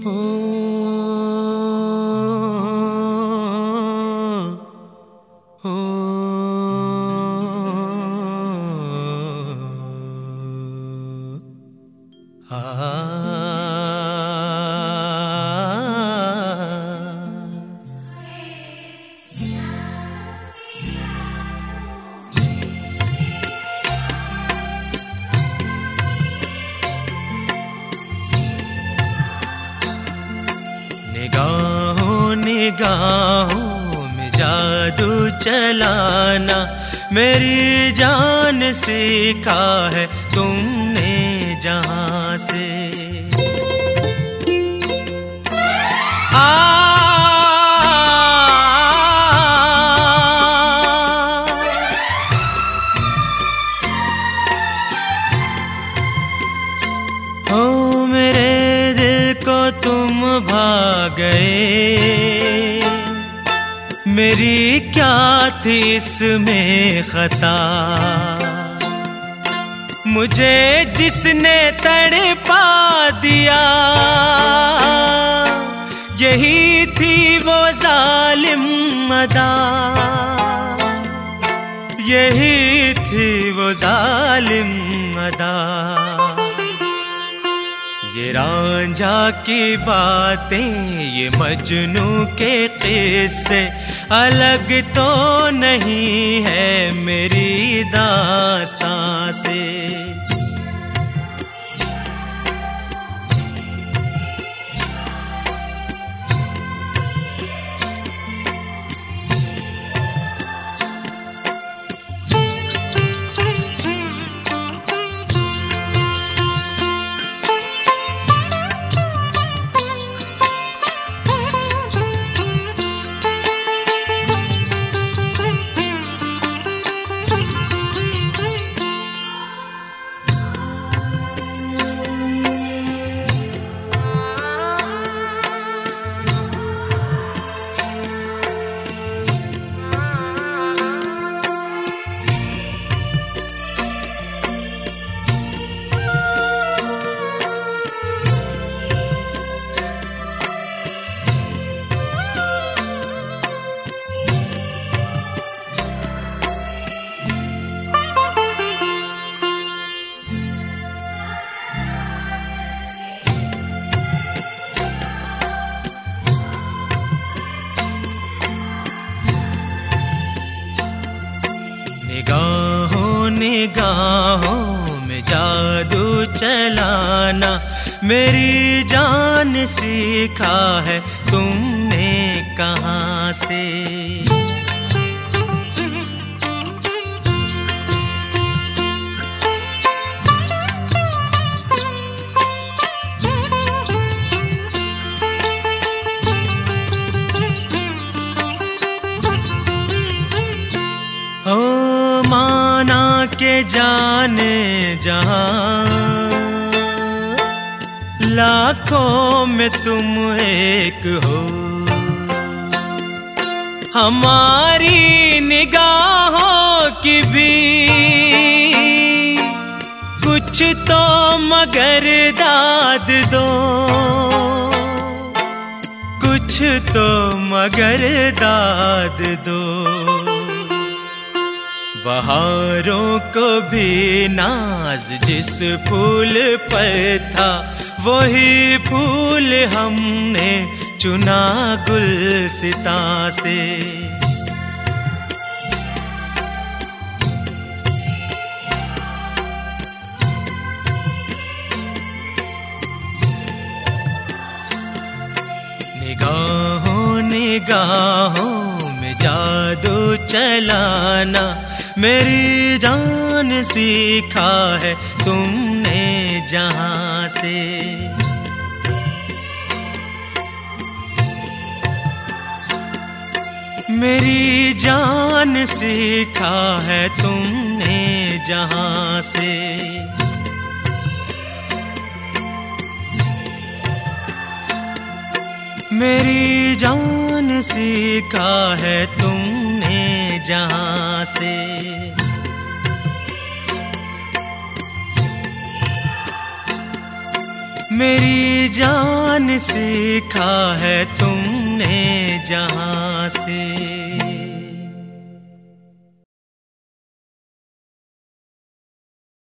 निगाहों में जादू चलाना मेरी जान सीखा है तुमने जहां से। हो मेरे दिल को तुम भा गए, मेरी क्या थी इसमें खता। मुझे जिसने तड़पा दिया यही थी वो जालिम अदा, यही थी वो जालिम अदा। ये रांझा की बातें ये मजनू के किस्से अलग तो नहीं है मेरी दास्तां से। निगाहों में जादू चलाना मेरी जान सीखा है तुमने कहाँ से। के जाने जहां लाखों में तुम एक हो, हमारी निगाहों की भी कुछ तो मगर दाद दो, कुछ तो मगर दाद दो। बहारों को भी नाज जिस फूल पर था वही फूल हमने चुना गुलसितां से। निगाहों निगाहों में जादू चलाना मेरी जान सीखा है तुमने जहां से। मेरी जान सीखा है तुमने जहां से। मेरी जान सीखा है तुमने जहां से। मेरी जान सीखा है तुमने जहां से।